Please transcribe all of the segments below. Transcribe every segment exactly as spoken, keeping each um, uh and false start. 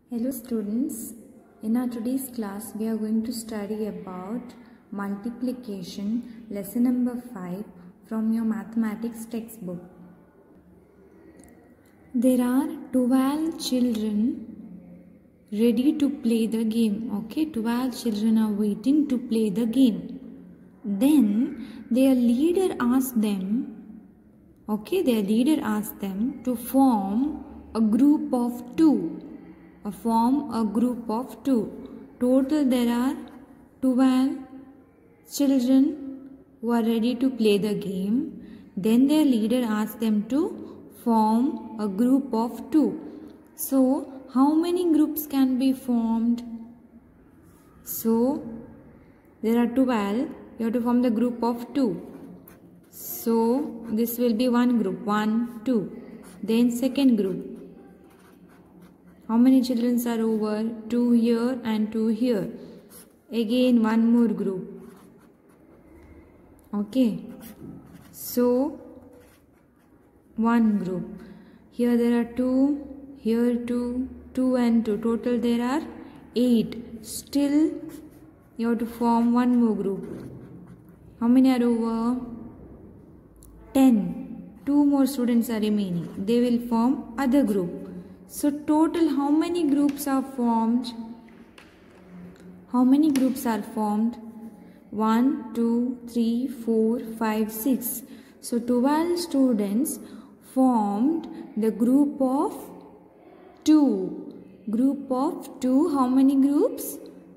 Hello students, in our today's class we are going to study about multiplication lesson number five from your mathematics textbook. There are twelve children ready to play the game. Okay, twelve children are waiting to play the game. Then their leader asked them, okay, their leader asked them to form a group of two. Uh, form a group of two. Total there are twelve children who are ready to play the game. Then their leader asked them to form a group of two. So how many groups can be formed? So there are twelve. You have to form the group of two. So this will be one group, one, two. Then second group. How many children are over? Two here and two here. Again one more group. Okay. So one group. Here there are two, here two, two and two. Total there are eight. Still you have to form one more group. How many are over? Ten. Two more students are remaining. They will form other group. So total how many groups are formed? How many groups are formed? one, two, three, four, five, six. So twelve students formed the group of two. Group of two, how many groups?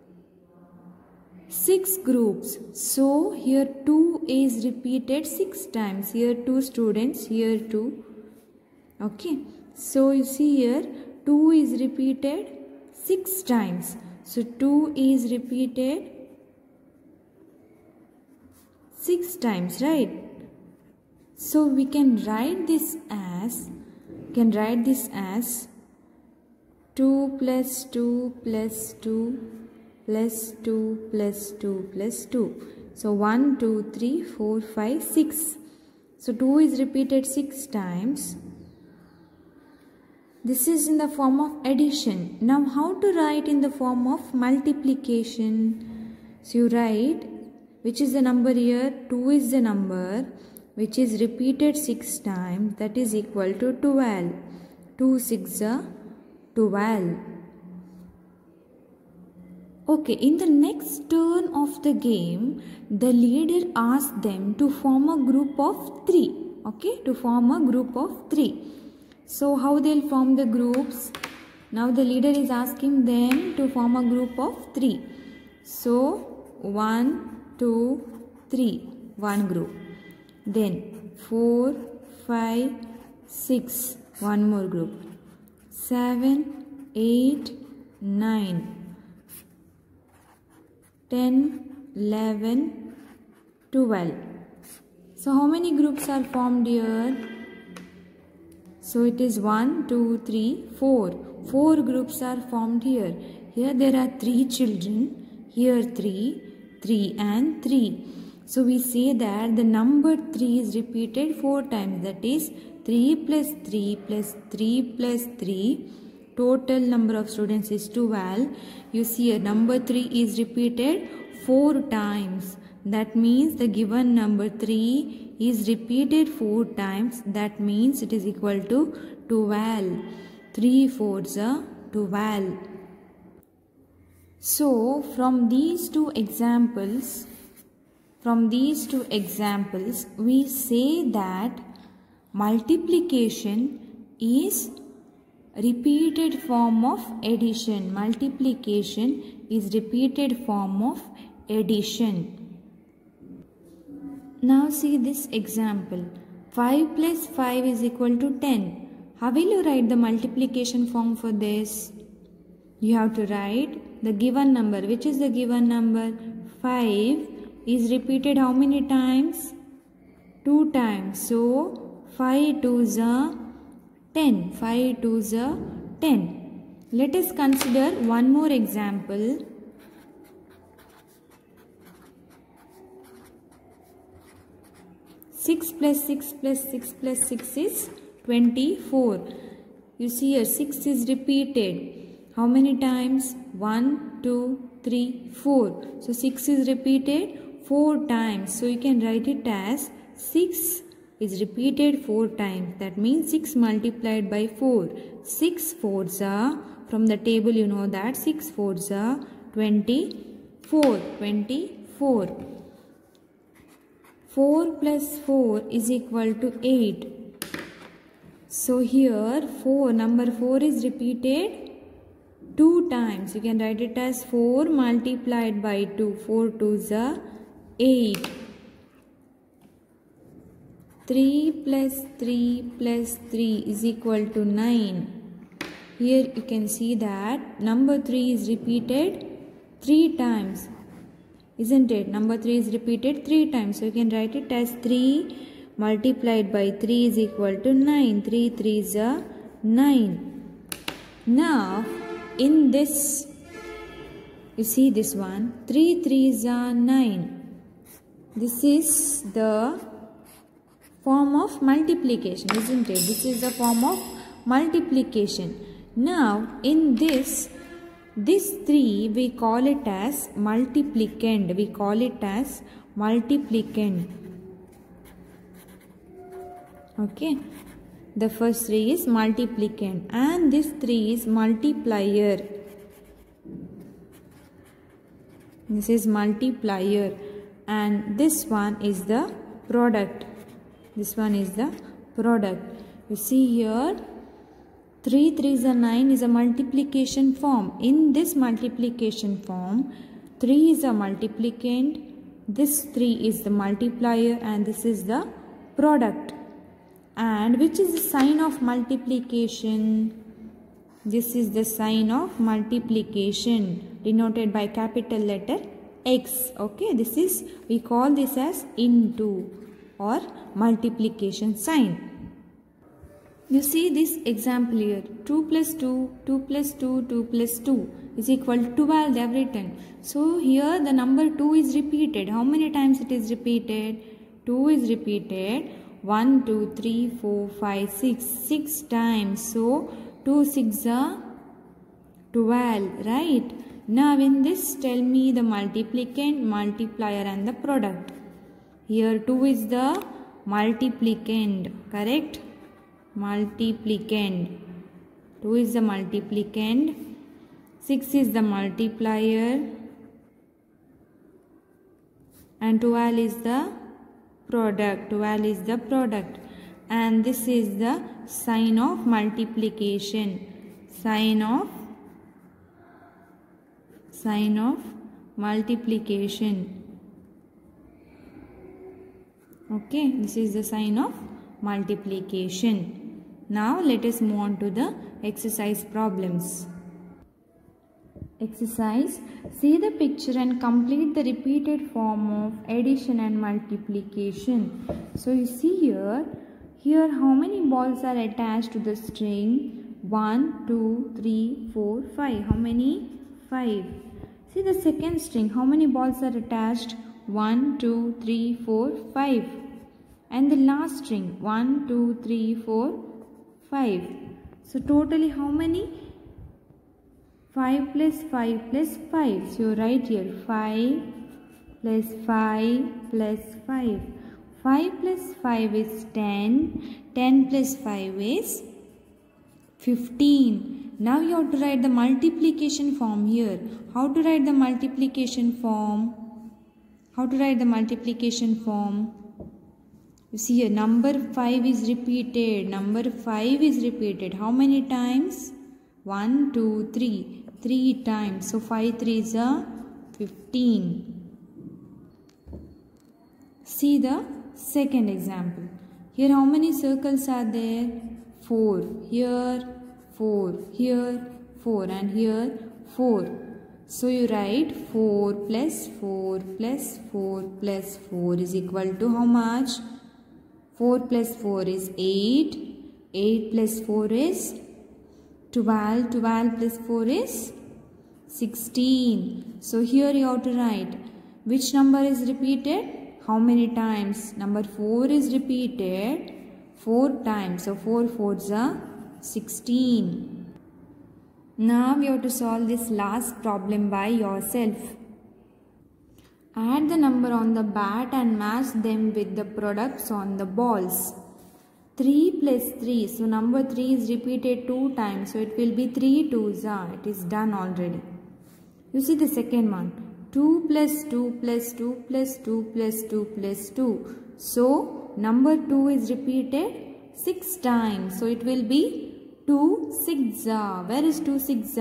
Six groups. So here two is repeated six times. Here two students, here two. Okay. So you see here two is repeated six times. So two is repeated six times, right? So we can write this as can write this as two plus two plus two plus two plus two plus two. So one, two, three, four, five, six. So two is repeated six times. This is in the form of addition. Now how to write in the form of multiplication? So you write, which is the number here? two is the number which is repeated six times. That is equal to twelve. two six are twelve. Okay, in the next turn of the game, the leader asked them to form a group of three. Okay, to form a group of three. So how they'll form the groups? Now the leader is asking them to form a group of three. So one, two, three, one group. Then four, five, six, one more group. Seven, eight, nine, ten, eleven, twelve. So how many groups are formed here? So it is one, two, three, four. Four groups are formed here. Here there are three children. Here three, three and three. So we say that the number three is repeated four times. That is three plus three plus three plus three. Total number of students is twelve. You see here number three is repeated four times. That means the given number three is repeated four times. That means it is equal to twelve. three fours are twelve. So from these two examples, from these two examples, we say that multiplication is repeated form of addition. Multiplication is repeated form of addition. Now see this example. five plus five is equal to ten. How will you write the multiplication form for this? You have to write the given number. Which is the given number? five is repeated how many times? two times. So five twos are ten. five twos are ten. Let us consider one more example. six plus six plus six plus six is twenty-four. You see here six is repeated. How many times? one, two, three, four. So six is repeated four times. So you can write it as six is repeated four times. That means six multiplied by four. six fours are, from the table you know that six fours are twenty-four. twenty-four. four plus four is equal to eight. So here four, number four is repeated two times. You can write it as four multiplied by two. four twos are eight. three plus three plus three is equal to nine. Here you can see that number three is repeated three times. Isn't it? Number three is repeated three times. So you can write it as three multiplied by three is equal to nine. three threes are nine. Now in this, you see this one, three threes are nine. This is the form of multiplication, isn't it? This is the form of multiplication. Now in this, this three we call it as multiplicand. We call it as multiplicand. Okay. The first three is multiplicand and this three is multiplier. This is multiplier and this one is the product. This one is the product. You see here three threes are nine is a multiplication form. In this multiplication form, three is a multiplicand, this three is the multiplier and this is the product. And which is the sign of multiplication? This is the sign of multiplication denoted by capital letter X. Okay, this is, we call this as into or multiplication sign. You see this example here, two plus two, two plus two, two plus two is equal to twelve. They have written. So here the number two is repeated. How many times it is repeated? two is repeated one, two, three, four, five, six. six times. So two six are twelve, right? Now in this tell me the multiplicand, multiplier and the product. Here two is the multiplicand, correct? Multiplicand. two is the multiplicand. six is the multiplier. And twelve is the product. twelve is the product. And this is the sign of multiplication. Sign of sign of multiplication. Okay, this is the sign of multiplication. Now let us move on to the exercise problems. Exercise. See the picture and complete the repeated form of addition and multiplication. So you see here, here how many balls are attached to the string? one, two, three, four, five. How many? five. See the second string, how many balls are attached? one, two, three, four, five. And the last string, one, two, three, four, five. So totally how many? five plus five plus five. So you write here five plus five plus five. five plus five is ten. ten plus five is fifteen. Now you have to write the multiplication form here. How to write the multiplication form? How to write the multiplication form? You see here number five is repeated. Number five is repeated. How many times? one, two, three. three times. So five threes are fifteen. See the second example. Here how many circles are there? four. Here four. Here four. And here four. So you write four plus four plus four plus four is equal to how much? four plus four is eight. eight plus four is twelve. twelve plus four is sixteen. So here you have to write which number is repeated? How many times? Number four is repeated four times. So four fours are sixteen. Now you have to solve this last problem by yourself. Add the number on the bat and match them with the products on the balls. three plus three. So number three is repeated two times. So it will be three twos. It is done already. You see the second one. two plus two plus two plus two plus two plus two. So number two is repeated six times. So it will be two six. Where is two six?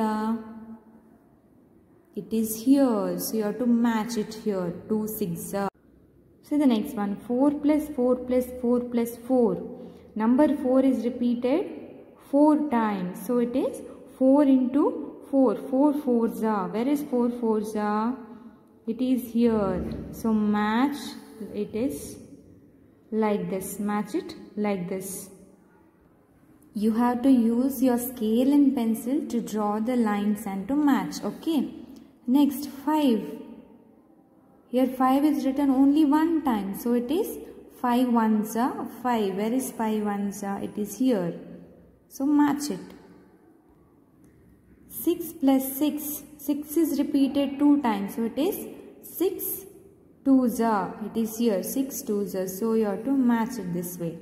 It is here. So you have to match it here. two six. See the next one. four plus four plus four plus four. Number four is repeated four times. So it is four into four. four fours. Where is four fours? It is here. So match it is like this. Match it like this. You have to use your scale and pencil to draw the lines and to match. Okay. Next, five. Here five is written only one time. So it is five ones are five. Where is five ones are? It is here. So match it. six plus six. six is repeated two times. So it is six twos are. It is here. six twos are. So you have to match it this way.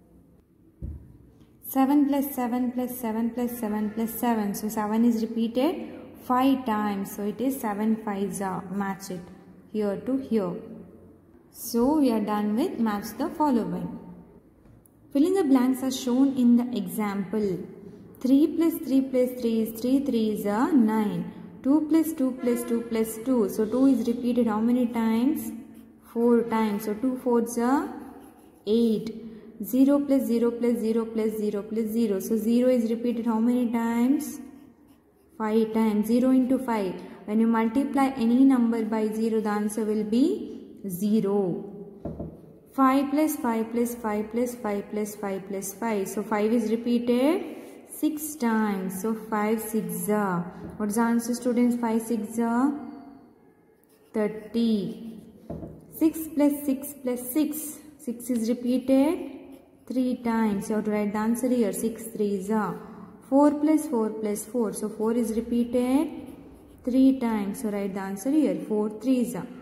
seven plus seven plus seven plus seven plus seven. So seven is repeated five times. So it is seven fives are. Match it here to here. So we are done with match the following. Fill in the blanks as shown in the example. three plus three plus three is three threes are nine. two plus two plus two plus two. So two is repeated how many times? four times. So two fours are eight. zero plus zero plus zero plus zero plus zero. So zero is repeated how many times? five times. zero into five. When you multiply any number by zero, the answer will be zero. five plus five plus five plus five plus five plus five. So five is repeated six times. So five six are. What's the answer, students? five six are thirty. six plus six plus six. six is repeated three times. You have to write the answer here. six threes are. four plus four plus four. So four is repeated three times. So write the answer here. four threes are.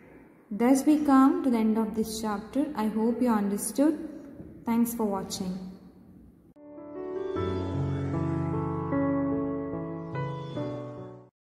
Thus we come to the end of this chapter. I hope you understood. Thanks for watching.